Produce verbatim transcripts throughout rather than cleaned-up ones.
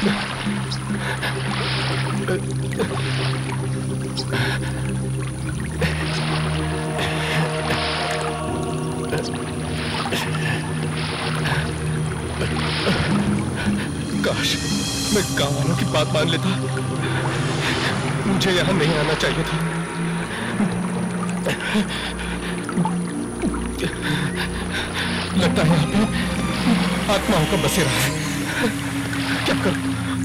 काश मैं गांव वालों की बात मान लेता। मुझे यहां नहीं आना चाहिए था। लगता है यहाँ पे आत्माओं का बसेरा है। क्या करूं?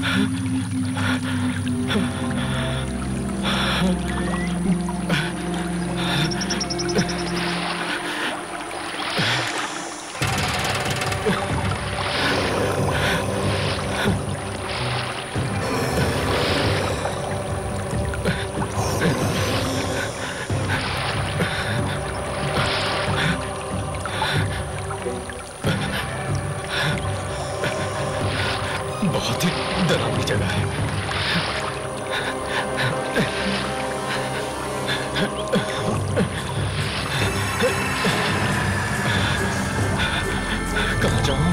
बहुत ही डरावनी जगह है। कहाँ जाऊं?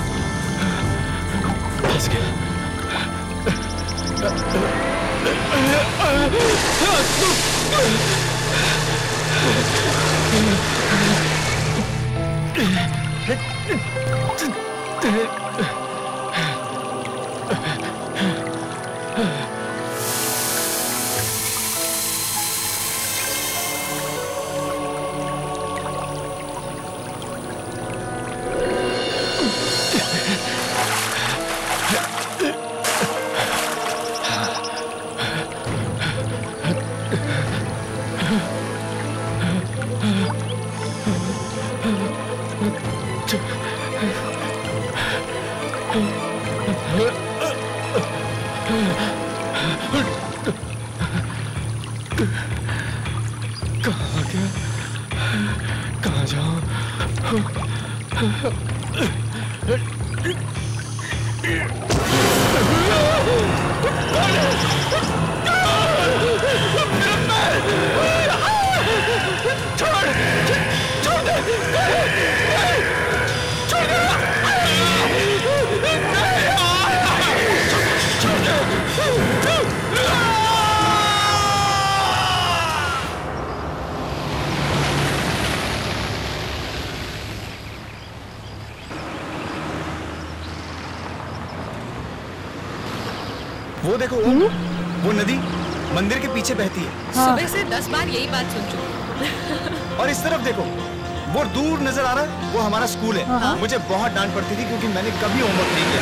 फंस गया। कहाँ गया? कहाँ जाऊं? छोड़ छोड़ दे, छोड़ दे, वो देखो वो, वो नदी मंदिर के पीछे बहती है। हाँ। सुबह से दस बार यही बात सुन चुकी। और इस तरफ देखो, वो दूर नजर आ रहा है, वो हमारा स्कूल है। हाँ। मुझे बहुत डांट पड़ती थी क्योंकि मैंने कभी होमवर्क नहीं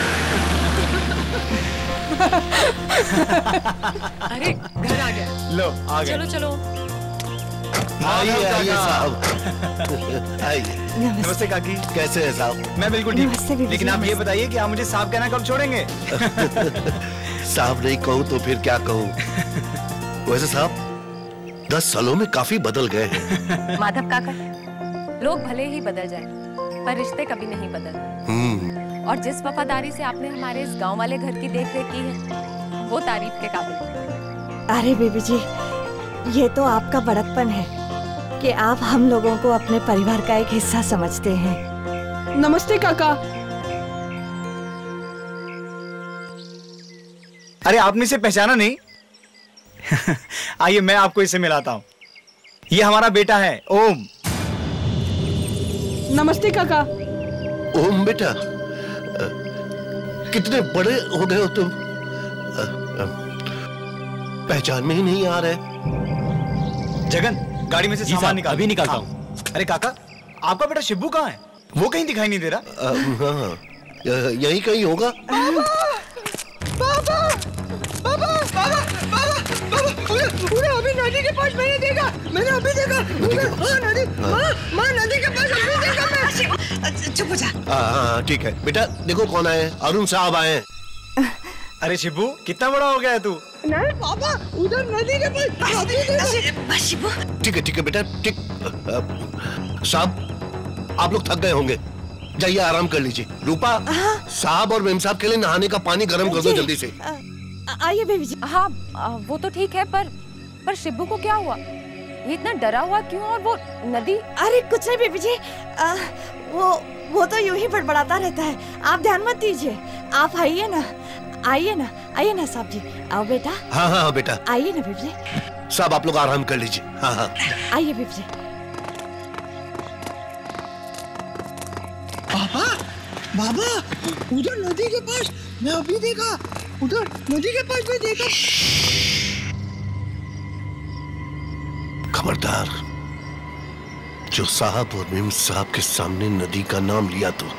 किया। अरे घर आ गया। लो आ गया। चलो चलो। आइए आइए साहब। आइए। नमस्ते काकी। कैसे हैं साहब? मैं बिल्कुल ठीक। लेकिन आप ये बताइए कि आप मुझे साहब कहना कब छोड़ेंगे? साहब नहीं कहूँ तो फिर क्या कहूँ? वैसे साहब दस सालों में काफी बदल गए हैं। माधव काका, लोग भले ही बदल जाए पर रिश्ते कभी नहीं बदलते। और जिस वफादारी से आपने हमारे इस गांव वाले घर की देख रेख की है वो तारीफ के काबिल है। अरे बेबी जी, ये तो आपका बड़कपन है कि आप हम लोगों को अपने परिवार का एक हिस्सा समझते हैं। नमस्ते काका। अरे आपने इसे पहचाना नहीं? आइए मैं आपको इसे मिलाता हूँ। ये हमारा बेटा है ओम। नमस्ते काका। ओम बेटा, कितने बड़े हो गए हो तुम, पहचान में ही नहीं आ रहे। जगन, गाड़ी में से सामान निकाल। अभी निकालता हूँ। अरे काका, आपका बेटा शिब्बू कहाँ है? वो कहीं दिखाई नहीं दे रहा। हाँ, यही कहीं होगा। बाबा, बाबा, बाबा, बाबा, बाबा, उन्हें अभी नदी के पास मैंने देखा, मैंने अभी देखा। हाँ नदी, हाँ, माँ नदी के पास अभी देखा मैं। चुप हो जा। हाँ ठीक है बेटा, देखो कौन आए, अरुण साहब आए। अरे शिब्बू, कितना बड़ा हो गया है तू? नहीं पापा, उधर नदी के पास। शिबू, ठीक है ठीक है बेटा, ठीक। साहब आप लोग थक गए होंगे, जाइए आराम कर लीजिए। रूपा, साहब और मेम साहब के लिए नहाने का पानी गर्म कर दो जल्दी से। आइए बेबी जी। हाँ वो तो ठीक है, पर पर शिब्बू को क्या हुआ? ये इतना डरा हुआ क्यों? और वो नदी? अरे कुछ नहीं बेबी जी, आ, वो वो तो यूं ही बड़बड़ाता रहता है, आप ध्यान मत दीजिए। आप आइए ना, आइए ना, आइए ना साहब जी, आओ बेटा। हाँ हाँ बेटा, आइए ना बिबले। साहब आप लोग आराम कर लीजिए। हाँ हाँ आइए बिबले। पापा, बाबा, उधर नदी के पास मैं अभी देखा, उधर नदी के पास मैं देखा। खबरदार, जो साहब और मेम साहब के सामने नदी का नाम लिया तो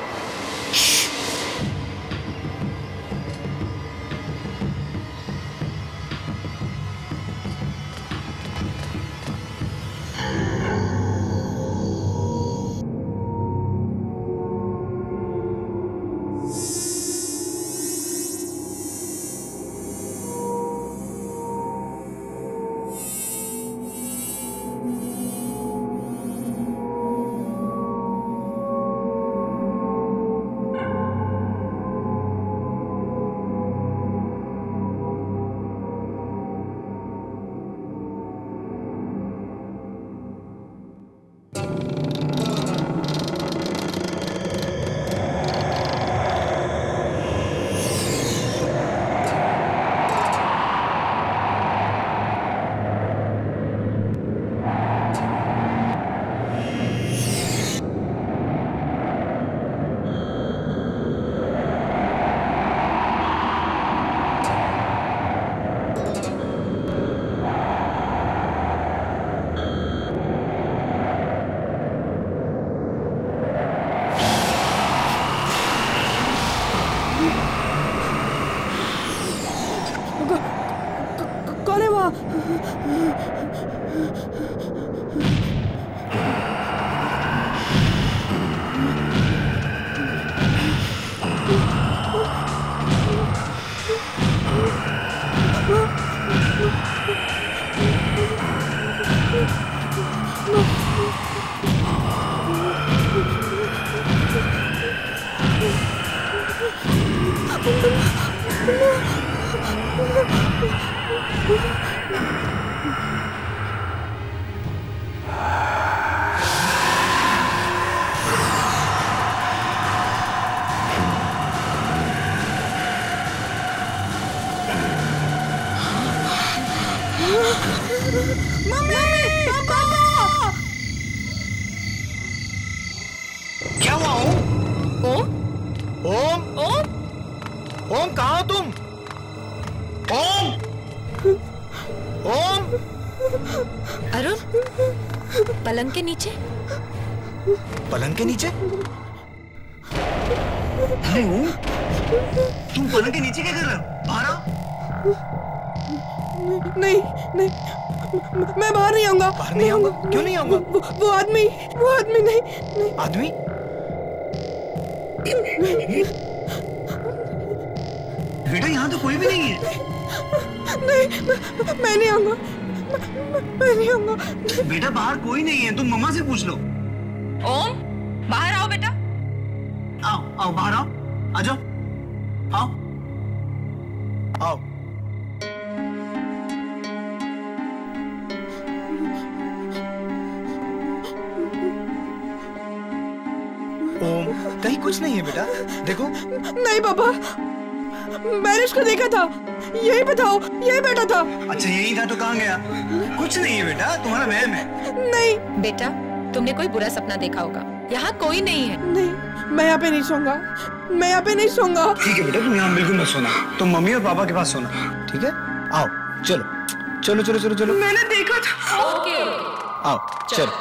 कौन है वहाँ? क्या हुआ ओम? ओम? ओम? ओम? ओम कहाँ हो तुम? ओम? ओम? अरुण, पलंग के नीचे? पलंग के नीचे? अरे ओम, तुम पलंग के नीचे क्या कर रहे हो? बाहर आओ। नहीं नहीं, मैं बाहर नहीं आऊंगा। बाहर नहीं आऊंगा? क्यों नहीं आऊंगा? वो, वो आदमी, वो आदमी नहीं, नहीं। आदमी? बेटा यहाँ तो कोई भी नहीं है। नहीं, मैं, मैं नहीं आऊंगा, मैं, मैं नहीं आऊंगा। बेटा बाहर कोई नहीं है, तुम मम्मा से पूछ लो। ओम, बाहर आओ बेटा। आओ आओ बाहर आओ, आ जाओ, आओ आओ। ओम, कहीं कुछ नहीं है बेटा, देखो। नहीं पापा, मैंने उसको देखा था, यही बताओ, यही बैठा था। अच्छा यही था तो कहाँ गया? कुछ नहीं है बेटा, तुम्हारा वहम है। नहीं बेटा, तुमने कोई बुरा सपना देखा होगा, यहाँ कोई नहीं है। नहीं, मैं यहाँ पे नहीं सोऊंगा, मैं यहाँ पे नहीं सोऊंगा। ठीक है बेटा, तुम यहाँ बिल्कुल मत सोना, तुम मम्मी और पापा के पास सोना, ठीक है? आओ चलो चलो चलो चलो चलो। मैंने देखा था। ओके आओ चलो।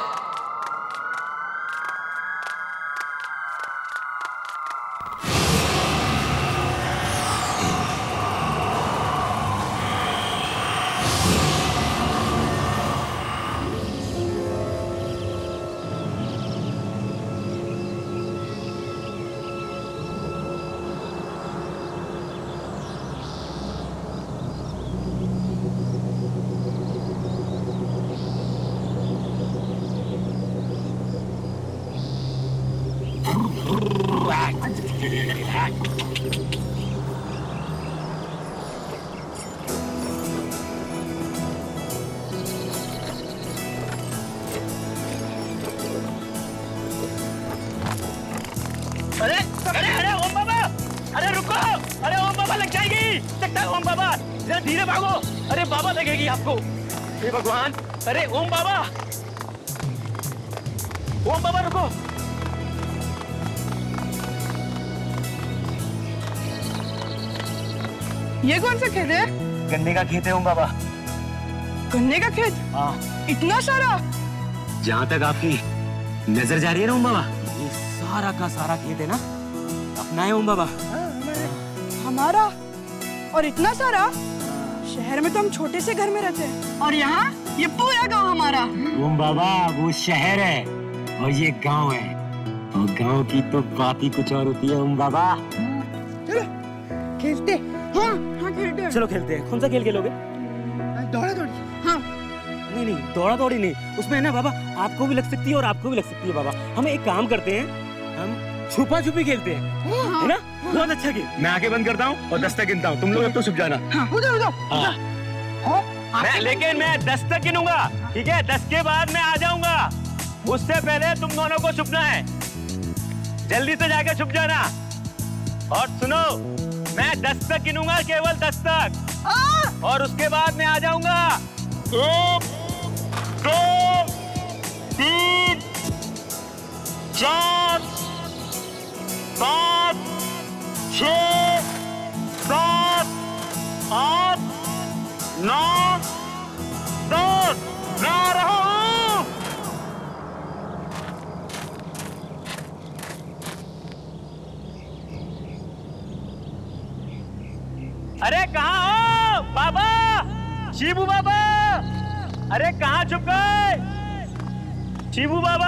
अरे अरे अरे ओम बाबा, अरे रुको, अरे ओम बाबा लग जाएगी। नहीं सकता ओम बाबा, जरा धीरे भागो। अरे बाबा लगेगी आपको। हे भगवान, अरे ओम बाबा, ओम बाबा रुको। ये कौन सा खेत है? गन्ने का खेत है ओम बाबा। गन्ने का खेत? हाँ। इतना सारा? जहाँ तक आपकी नजर जा रही है ना ओम बाबा, ये सारा का सारा खेत है ना अपना है ओम बाबा। हमारा? और इतना सारा? शहर में तो हम छोटे से घर में रहते हैं, और यहाँ ये पूरा गांव हमारा। ओम बाबा वो शहर है और ये गांव है, और गांव की तो बात ही कुछ और होती है ओम बाबा। चलो खेलते। हाँ हाँ खेलते हैं। चलो खेलते हैं। कौन सा खेल खेलोगे? दौड़ा दौड़ी। हाँ। नहीं नहीं दौड़ा दौड़ी नहीं, उसमें है ना बाबा आपको भी लग सकती है और आपको भी लग सकती है बाबा। हम एक काम करते हैं, हम छुपा छुपी खेलते हैं, है ना? बहुत अच्छा खेल। मैं आंखें बंद करता हूँ और दस तक गिनता हूँ, तुम लोग अब तो छुप जाना। उधर उधर। मैं लेकिन मैं दस तक गिनूंगा, ठीक है? दस के बाद मैं आ जाऊंगा, उससे पहले तुम दोनों को छुपना है। जल्दी से जाके छुप जाना। और सुनो, मैं दस तक गिनूंगा, केवल दस तक, और उसके बाद मैं आ जाऊंगा। एक, दो, तीन, चार, पाँच, छः, सात, आठ, नौ, दस। मैं आ रहा हूँ। अरे कहाँ हो बाबा? शिबू बाबा, अरे कहाँ छुप गए? शिबू बाबा,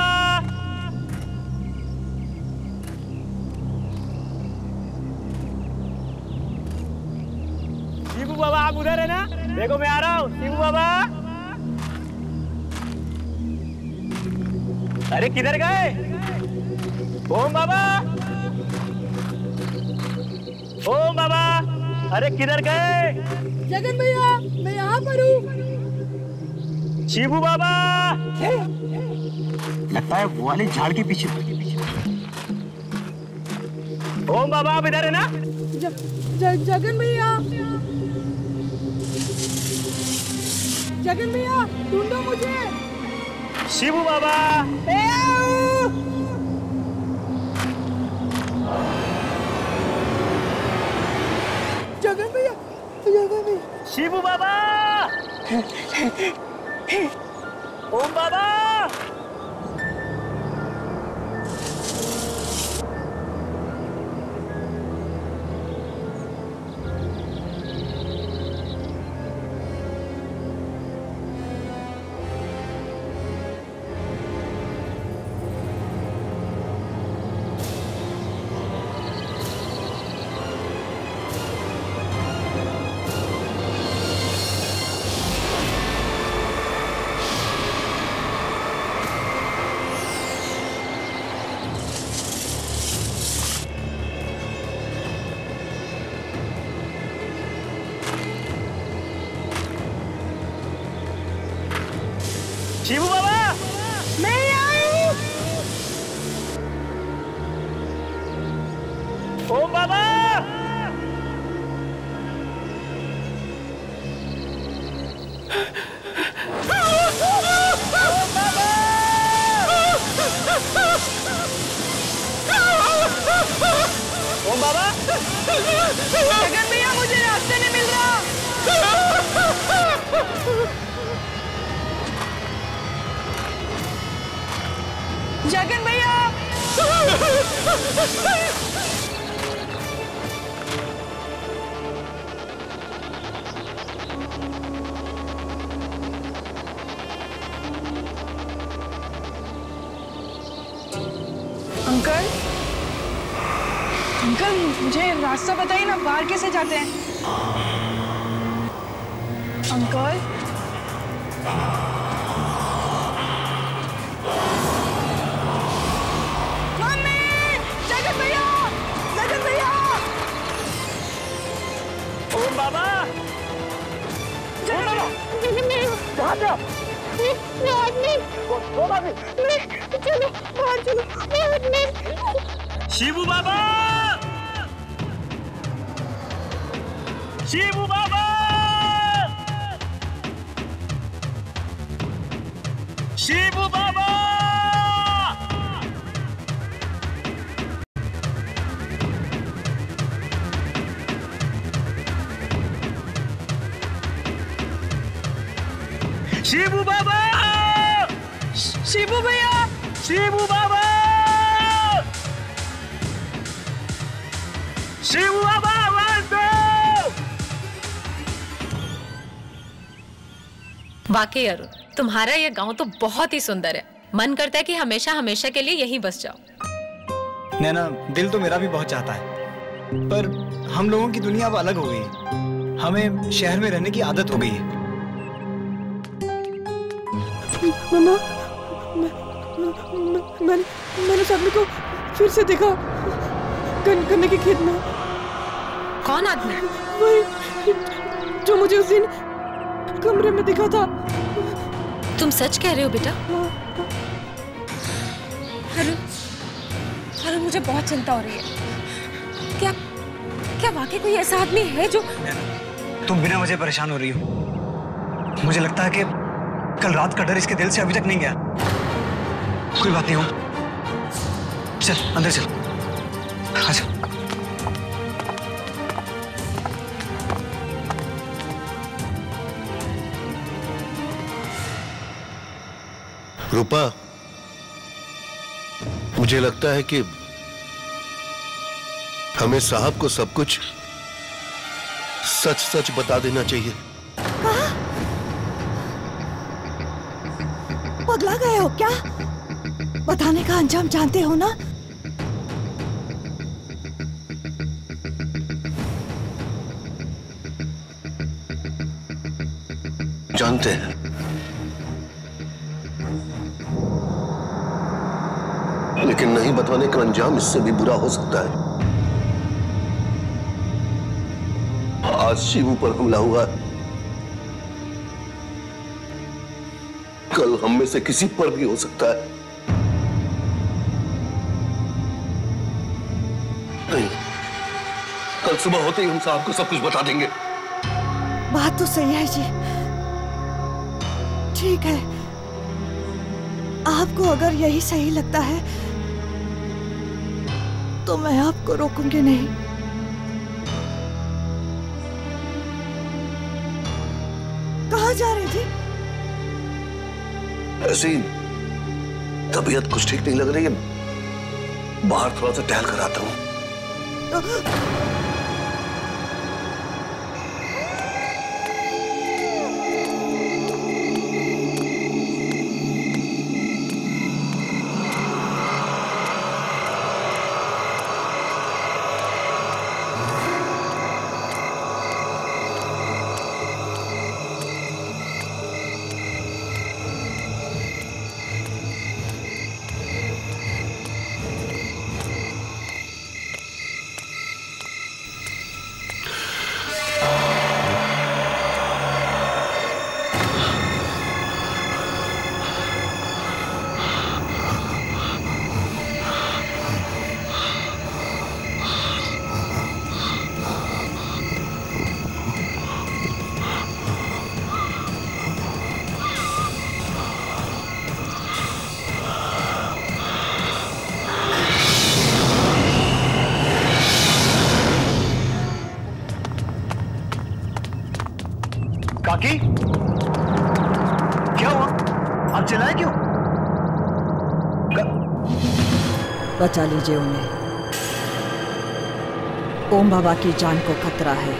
शिबू बाबा आप उधर है ना? देखो मैं आ रहा हूँ। शिबू बाबा, अरे किधर गए? ओम बाबा, ओम बाबा, अरे किधर गए? जगन भैया, मैं यहाँ पर हूँ। शिबू बाबा, लगता है वो वाले झाड़ के पीछे। ओम बाबा आप इधर है ना? ज, ज, जगन भैया, जगन भैया ढूंढो मुझे। शिबू बाबा, जगन भैया, जगन भैया। शिबू बाबा, ओम बाबा, शिबू बाबा, मैं आई हूँ। ओम बाबा, ओम बाबा, जगन भैया मुझे रास्ते नहीं मिल रहा। जगन भैया, अंकल, अंकल मुझे रास्ता बताइए ना, बाहर कैसे जाते हैं? अंकल, मम्मी, जगन भैया, जगन भैया, ओम बाबा, जगन भैया, कहाँ पे आप? चलो बाहर चलो। शिबू बाबा, शिबू बाबा, शिबू बाबा, शिबू बाबा, शिबू भैया, शिबू बाबा, शिबू बाबा, आवाज दो। वाकई अरुण, तुम्हारा ये गांव तो बहुत ही सुंदर है। मन करता है कि हमेशा हमेशा के लिए यहीं बस जाओ। नैना, दिल तो मेरा भी बहुत चाहता है, पर हम लोगों की दुनिया अब अलग हो गई है। हमें शहर में रहने की आदत हो गई है। मम्मा, मैं, मैं, मैंने मैंने सभी को फिर से देखा गन, गन्ने के खेत में। कौन आदमी? वही जो मुझे उस दिन कमरे में दिखा था। तुम सच कह रहे हो बेटा? अरुण, अरुण मुझे बहुत चिंता हो रही है। क्या क्या वाकई कोई ऐसा आदमी है जो? तुम बिना वजह परेशान हो रही हो। मुझे लगता है कि कल रात का डर इसके दिल से अभी तक नहीं गया। कोई बात नहीं हो, चल अंदर चल। आजा। रूपा, मुझे लगता है कि हमें साहब को सब कुछ सच सच बता देना चाहिए। पगला गए हो क्या? बताने का अंजाम जानते हो ना? जानते हैं, लेकिन नहीं बताने का अंजाम इससे भी बुरा हो सकता है। आज शिवू पर हमला हुआ, कल हम में से किसी पर भी हो सकता है। नहीं, कल सुबह होते ही हम साहब को सब कुछ बता देंगे। बात तो सही है जी। ठीक है, आपको अगर यही सही लगता है तो मैं आपको रोकूंगी नहीं। कहाँ जा रही थी? ऐसी तबीयत कुछ ठीक नहीं लग रही है, बाहर थोड़ा सा टहल कर आता हूं। काकी, क्या हुआ? आप चिल्लाए क्यों? बचा लीजिए उन्हें। ओम बाबा की जान को खतरा है।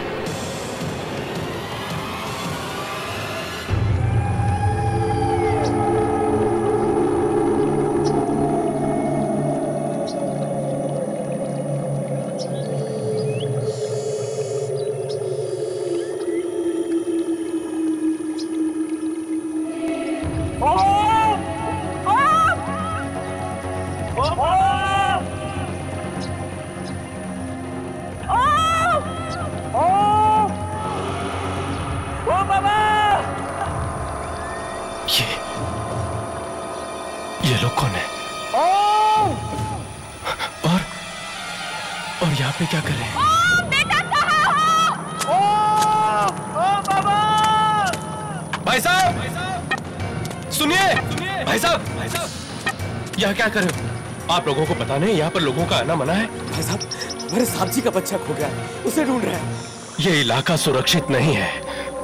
ये लोग कौन है? और और यहाँ पे क्या कर रहे हैं? बेटा कहाँ हो? सुनिए भाई साहब, भाई साहब, यह क्या कर रहे हो? आप लोगों को पता नहीं यहाँ पर लोगों का आना मना है? भाई साहब, हमारे साहब जी का बच्चा खो गया, उसे ढूंढ रहे हैं। ये इलाका सुरक्षित नहीं है,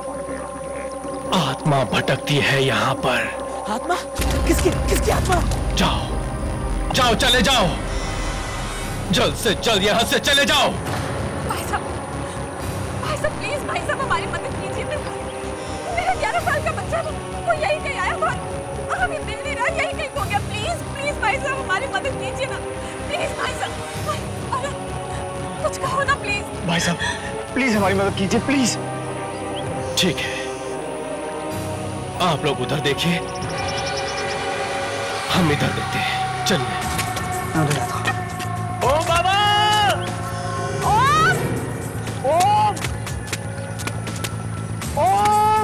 आत्मा भटकती है यहाँ पर। आत्मा? किसकी किसकी आत्मा? जाओ जाओ, चले जाओ, जल्द से जल्द यहाँ से चले जाओ। भाई साहब, भाई साहब प्लीज, भाई साहब हमारी मदद कीजिए। मेरा ग्यारह साल का बच्चा वो वो यही कहीं आया हुआ, हमें मिल नहीं रहा, यही कहीं खो गया। प्लीज प्लीज भाई साहब हमारी मदद कीजिए ना, प्लीज भाई साहब। अरे कुछ कहो ना प्लीज। भाई साहब प्लीज हमारी मदद कीजिए, प्लीज। ठीक है, आप लोग उधर देखिए, हम इधर देखते हैं। चलिए। ओम बाबा, ओम ओम ओम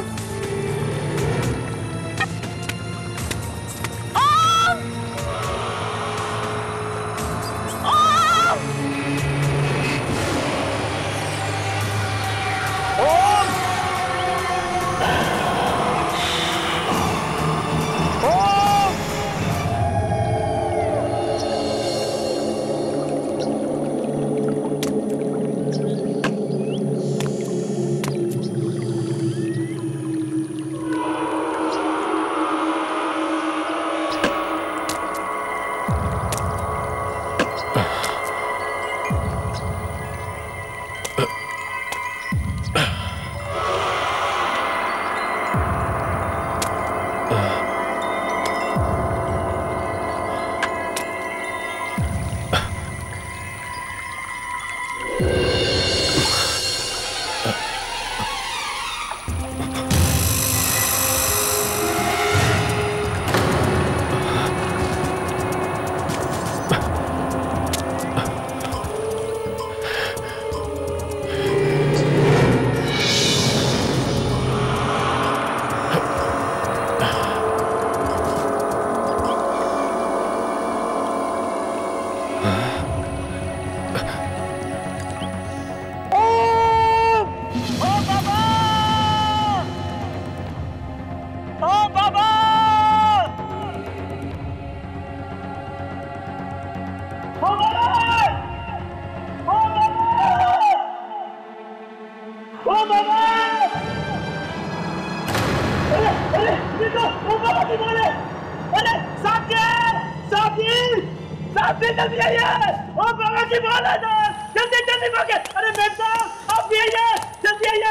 जल्दी आइए, ओ बाबा की बोल है सर, जल्दी जल्दी भागे। अरे मेम साहब आप भी आइए, जल्दी आइए,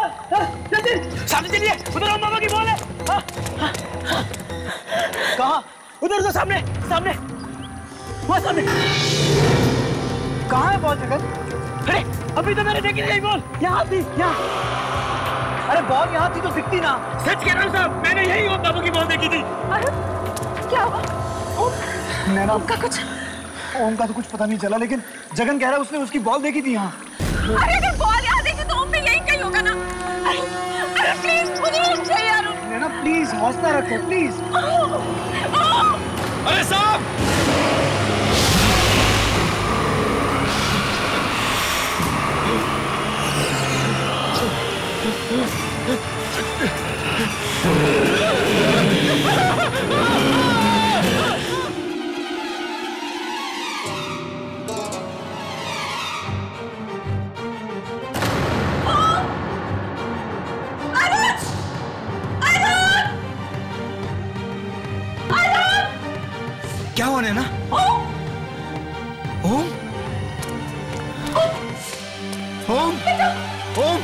जल्दी सामने चलिए, उधर ओ बाबा की बोल है। कहाँ? उधर उधर सामने सामने, वहाँ सामने। कहाँ है बॉल जगत? अरे अभी तो मैंने देखी नहीं बॉल, यहाँ थी, यहाँ। अरे बॉल यहाँ थी तो दिखती ना। सच कह रहा हूँ साहब, मैंने यही ओम बाबू की बॉल देखी थी। अरे क्या हुआ? नैना, ओम का कुछ ओम का तो कुछ पता नहीं चला, लेकिन जगन कह रहा है उसने उसकी बॉल देखी थी यहाँ। अरे अगर बॉल यहाँ देखी तो ओम भी यही कहीं होगा ना। अरे अरे प्लीज मुझे ओम चाहिए यार। नैना प्लीज हौसला रखो प्लीज। अरे साहब, क्या हुआ नैना? ओम ओम ओम ओम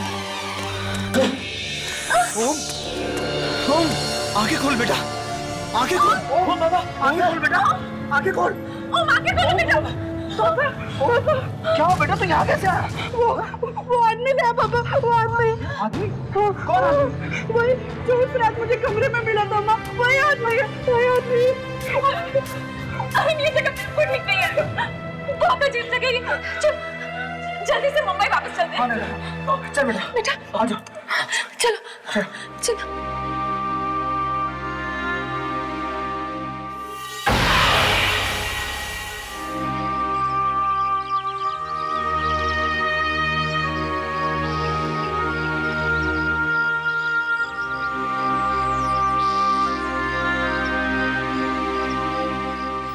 ओम ओम आंखें खोल बेटा, आंखें खोल। ओम बाबा आंखें खोल बेटा, आंखें खोल। ओम आंखें खोलो बेटा। क्या हुआ बेटा, तो यहाँ कैसे आया? वो वो आदमी था पापा, वो आदमी। आदमी? कौन आदमी? वही जो उस रात मुझे कमरे में मिला था माँ, वही आदमी है, वही आदमी। अरे ये जगह बिल्कुल ठीक नहीं है, बहुत अजीब जगह है। चल जल्दी से मुंबई वापस चलते हैं। चल बेटा, बेटा आ जाओ। चलो चलो।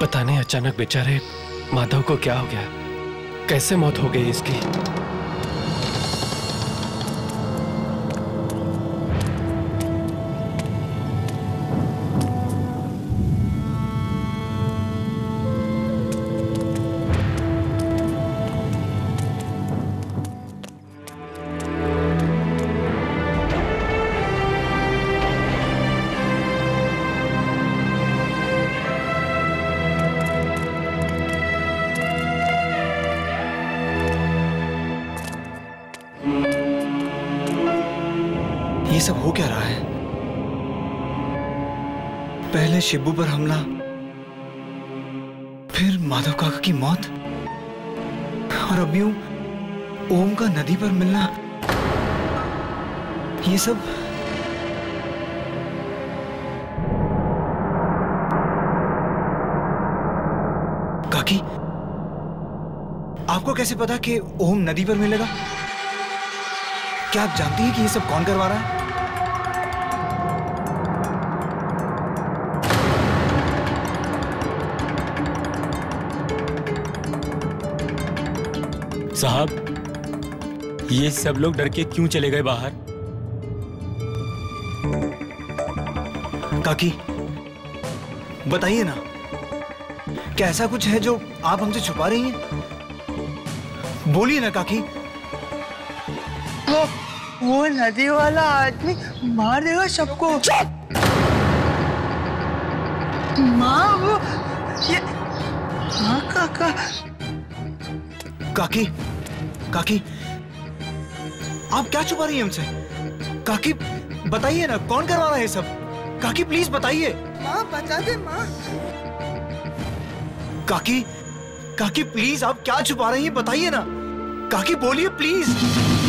पता नहीं अचानक बेचारे माधव को क्या हो गया, कैसे मौत हो गई इसकी। ये सब हो क्या रहा है? पहले शिबू पर हमला, फिर माधव काका की मौत, और अब यूं ओम का नदी पर मिलना। ये सब काकी, आपको कैसे पता कि ओम नदी पर मिलेगा? क्या आप जानती हैं कि ये सब कौन करवा रहा है? साहब, ये सब लोग डर के क्यों चले गए बाहर? काकी, बताइए ना, क्या ऐसा कुछ है जो आप हमसे छुपा रही हैं? बोलिए ना काकी। वो वो नदी वाला आदमी मार देगा सबको। माँ, वो ये हाँ काका। काकी, काकी, आप क्या छुपा रही हैं हमसे? काकी, बताइए ना, कौन करवा रहा है ये सब? काकी प्लीज बताइए। माँ बता दे माँ। काकी, काकी प्लीज, आप क्या छुपा रही हैं? बताइए ना काकी, बोलिए प्लीज।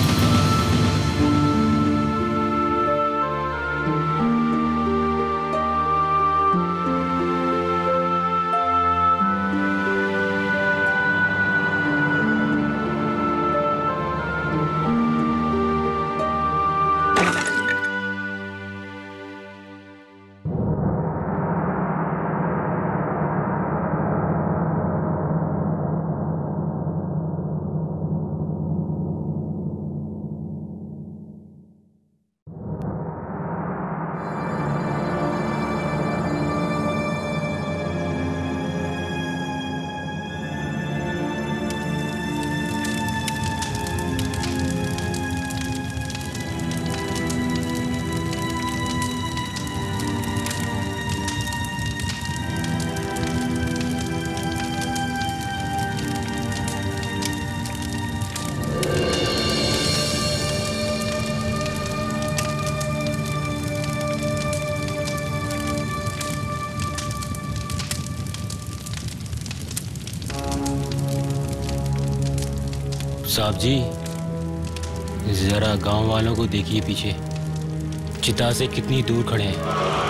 साहब जी, जरा गांव वालों को देखिए पीछे, चिता से कितनी दूर खड़े हैं।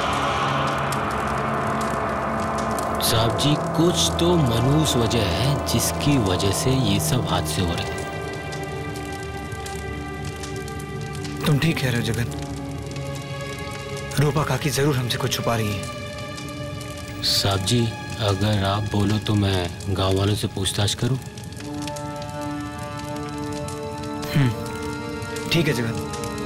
साहब जी, कुछ तो मनहूस वजह है जिसकी वजह से ये सब हादसे हो रहे हैं। तुम ठीक कह रहे हो जगन। रूपा काकी जरूर हमसे कुछ छुपा रही है। साहब जी, अगर आप बोलो तो मैं गांव वालों से पूछताछ करूं? हम्म, ठीक है जगन।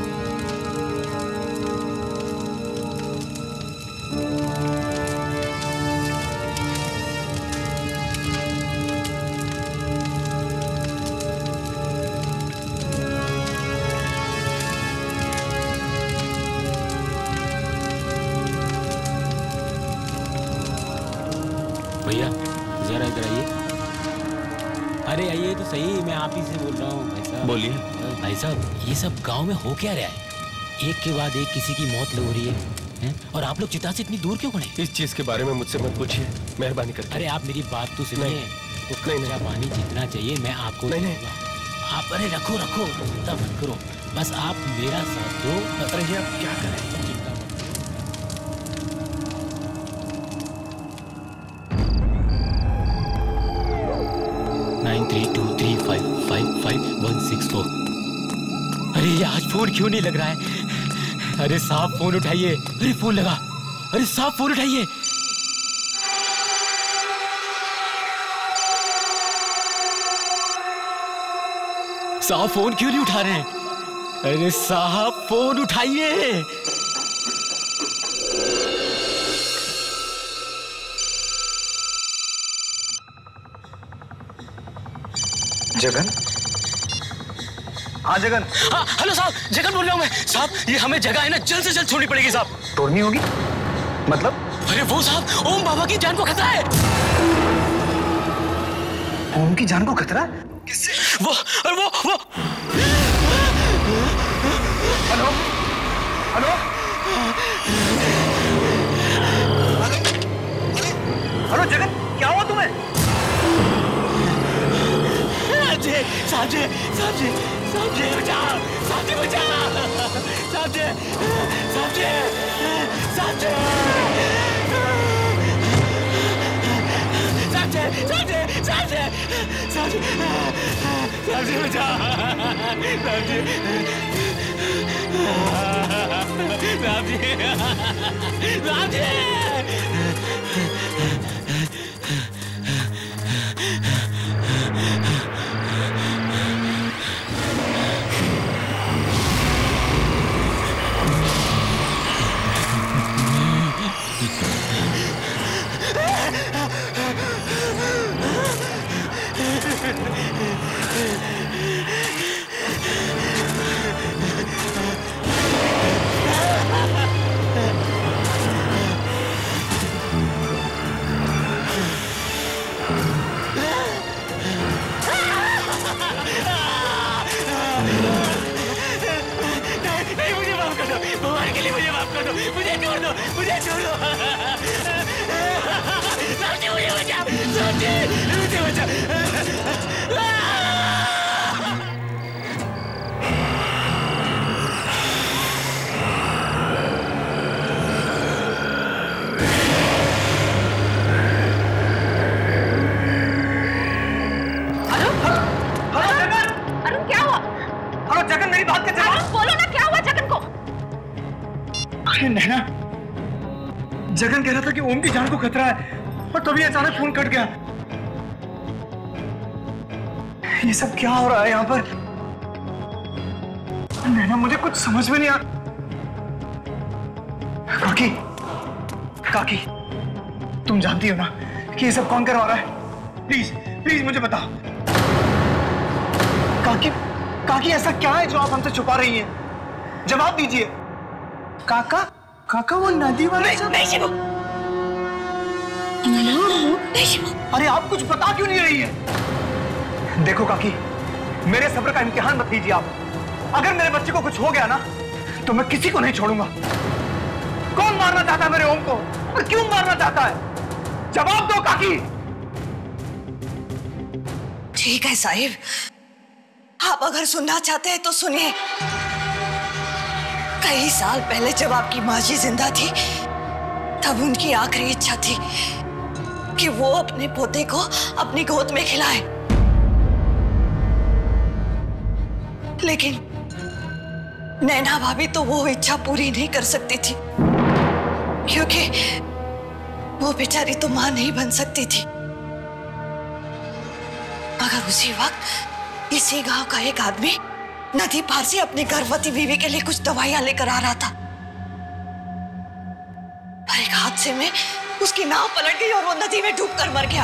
भैया जरा इधर आइए। अरे आइए तो सही, मैं आप ही से बोल रहा हूँ भाई साहब। बोलिए। भाई साहब, ये सब गांव में हो क्या रहा है? एक के बाद एक किसी की मौत हो रही है, हैं? और आप लोग चिता से इतनी दूर क्यों खड़े? इस चीज के बारे में मुझसे मत पूछिए, मेहरबानी करके। अरे आप मेरी बात तो सुनिए। तो कच्चा पानी जितना चाहिए मैं आपको नहीं नहीं आप अरे रखो रखो चिंता मत करो, बस आप मेरा साथ दो। अरे आप क्या करें? Nine three two three five five five one six four. अरे ये आज फोन क्यों नहीं लग रहा है? अरे साहब फोन उठाइए। अरे फोन लगा। अरे साहब फोन उठाइए। साहब फोन क्यों नहीं उठा रहे हैं? अरे साहब फोन उठाइए। जगन? हाँ जगन। हाँ हेलो साहब, जगन बोल रहा हूँ मैं। साहब ये हमें जगह है ना जल्द से जल्द छोड़नी पड़ेगी साहब। तोड़नी होगी? मतलब? अरे वो साहब, ओम बाबा की जान को खतरा है। ओम की जान को खतरा? किससे? वो और वो वो हेलो हेलो हेलो जगन, क्या हुआ तुम्हें? साहब जी, साहब जी, साहब जी बचाओ, साहब जी बचाओ, साहब जी, साहब जी, साहब जी, साहब जी, साहब जी, साहब जी, साहब जी, साहब जी बचाओ, साहब जी, साहब जी, साहब जी। नहीं मुझे माफ कर दो, भगवान के लिए मुझे माफ कर दो, मुझे छोड़ दो, मुझे छोड़ दो। साहब जी मुझे बचाओ, साहब जी मुझे बचाओ। जगन मेरी बात का जवाब बोलो ना, क्या हुआ जगन को? अरे नैना, जगन कह रहा था कि ओम की जान को खतरा है और तभी अचानक फोन कट गया। ये सब क्या हो रहा है यहाँ पर? नैना मुझे कुछ समझ में नहीं आ। काकी, काकी, तुम जानती हो ना कि ये सब कौन करवा रहा है? प्लीज प्लीज मुझे बताओ। काकी, काकी ऐसा क्या है जो आप हमसे छुपा रही हैं? जवाब दीजिए। काका, काका वो नदी वाला नहीं, नहीं शिवू, नहीं शिवू। अरे आप कुछ बता क्यों नहीं रही है? देखो काकी, मेरे सब्र का इम्तिहान मत लीजिए आप। अगर मेरे बच्चे को कुछ हो गया ना तो मैं किसी को नहीं छोड़ूंगा। कौन मारना चाहता है मेरे ओम को और क्यों मारना चाहता है? जवाब दो काकी। ठीक है साहिब, आप अगर सुनना चाहते हैं तो सुनिए। कई साल पहले जब आपकी माँ जी जिंदा थी तब उनकी आखिरी इच्छा थी कि वो अपने पोते को अपनी गोद में खिलाए, लेकिन नैना भाभी तो वो इच्छा पूरी नहीं कर सकती थी क्योंकि वो बेचारी तो मां नहीं बन सकती थी। मगर उसी वक्त इसी गांव का एक आदमी नदी पार से अपनी गर्भवती बीवी के लिए कुछ दवाइयां लेकर आ रहा था, पर एक हादसे में उसकी नाव पलट गई और वो नदी में डूबकर मर गया।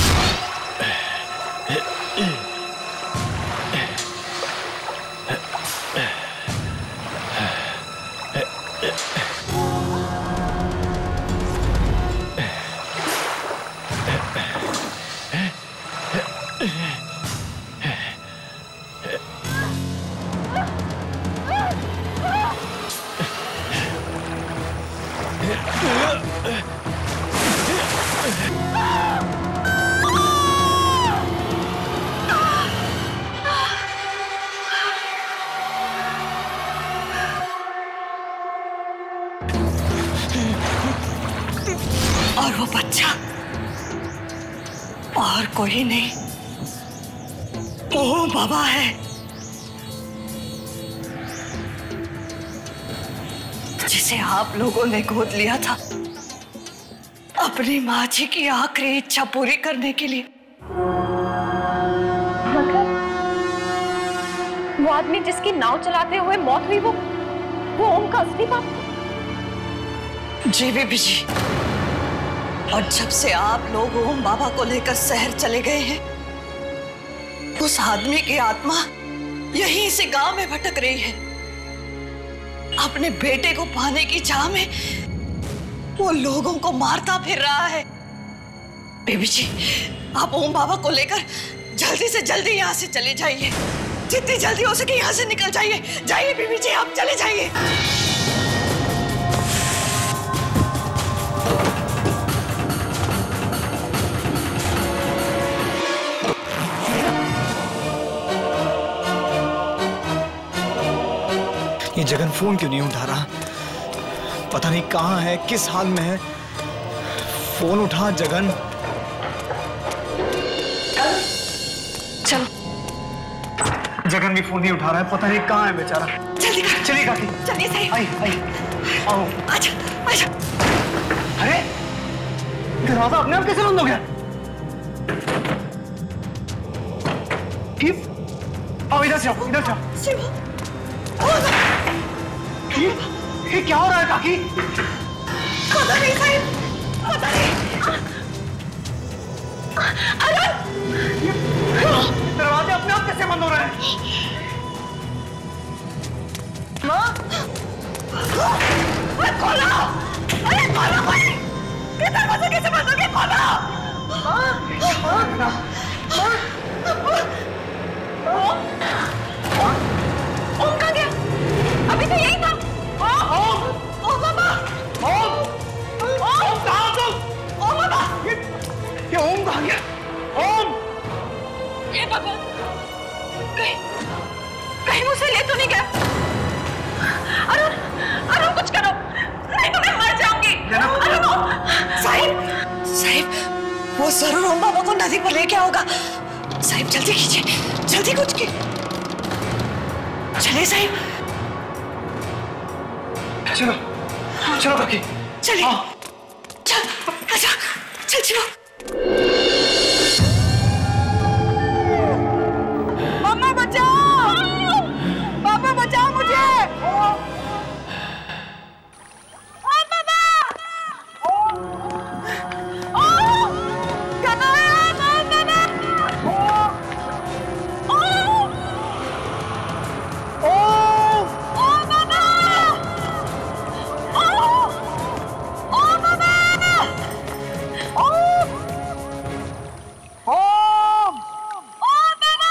और वो बच्चा और कोई नहीं, ओम बाबा है, जिसे आप लोगों ने गोद लिया था अपनी माँ जी की आखिरी इच्छा पूरी करने के लिए। आदमी जिसकी नाव चलाते हुए मौत हुई वो वो ओम का असली बाप? जी बीबी जी, और जब से आप लोग ओम बाबा को लेकर शहर चले गए हैं, उस आदमी की आत्मा यहीं से गांव में भटक रही है। अपने बेटे को पाने की चाह में वो लोगों को मारता फिर रहा है। बीबी जी, आप ओम बाबा को लेकर जल्दी से जल्दी यहाँ से चले जाइए। जितनी जल्दी हो सके यहाँ से निकल जाइए। जाइए बीबी जी, आप चले जाइए। ये जगन फोन क्यों नहीं उठा रहा? पता नहीं कहाँ है, किस हाल में है। फोन उठा जगन। चलो। जगन भी फोन नहीं उठा रहा है, पता नहीं कहाँ है बेचारा। जल्दी कर। चलिए काकी। चलिए सही। आई आई। आओ। आजा आजा। अरे दरवाजा अपने आप कैसे बंद हो गया? आओ इधर से आओ, इधर से आओ। शिव, ये, ये क्या हो रहा है काकी? पता नहीं साहिब, पता नहीं। अरुण! दरवाजे अपने आप कैसे बंद हो रहे हैं? माँ! अरे खोलो! अरे खोलो भाई! ये दरवाजा कैसे बंद हो गया? खोलो! माँ! माँ! माँ! ओम कहाँ गया? अभी तो यही था। ओम! ओम बाबा! ओम! ओम कहाँ तुम? ओम बाबा! ये, ये ओम कहाँ गया? ओम! ये भगवान! कहीं कहीं मुझसे ले तो नहीं गया? अरुण! अरुण कुछ करो! नहीं तो मैं मर जाऊंगी! अरुण! साहिब! साहिब! वो जरूर ओम बाबा को नदी पर लेके आओगा। साहिब जल्दी कीजिए, जल्दी कुछ की। चले साहिब। चलो चलो काकी। चलिए। चल आजा, चल चलो। मम्मा बचाओ! पापा बचाओ मुझे! ओ पापा! ओ कहाँ है आप? ओ ओ ओ पापा! ओ ओ पापा! ओ ओम! ओ पापा!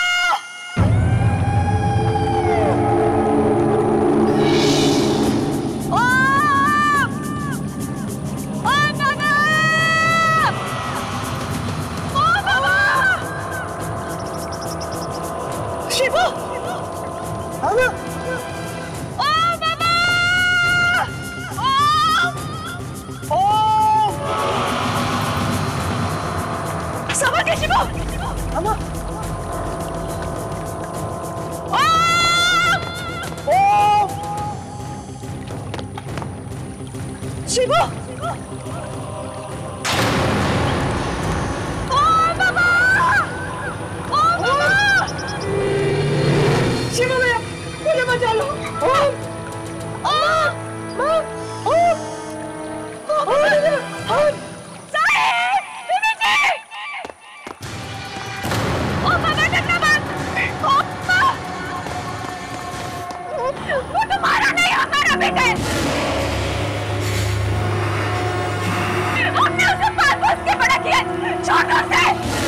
शिवू! हेलो! ओ बाबा! ओ! ओम! सबर के शिवू! अम्मा! ओ! ओम! शिवू! ओ बाबा! ओ बाबा! शिवू भैया, मुझे बचा लो! ओम! ओम! माँ! ओम! ओम! साहिब! बीबी जी! ओ बाबा डरना मत! ओ बाबा! वो तुम्हारा नहीं, हमारा बेटा है! हमने उसे पाल पोस के बड़ा किया, छोटों से!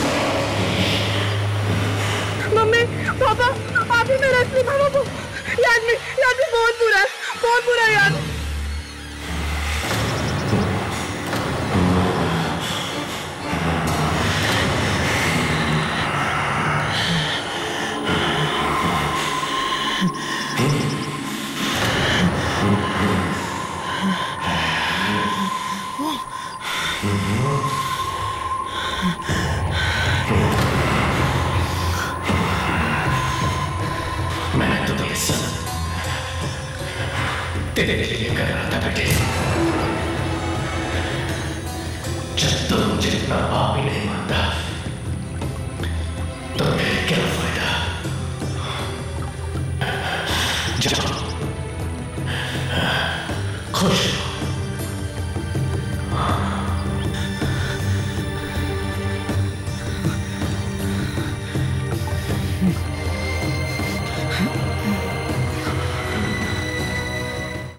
मम्मी, पापा, आप ही मेरा असली मामा को, ये आदमी, ये आदमी बहुत बुरा है, बहुत बुरा है यार। मैंने तो ये सब तेरे लिए कर रहा था बेटे। जब तो मुझे अपना बाप ही नहीं मानता,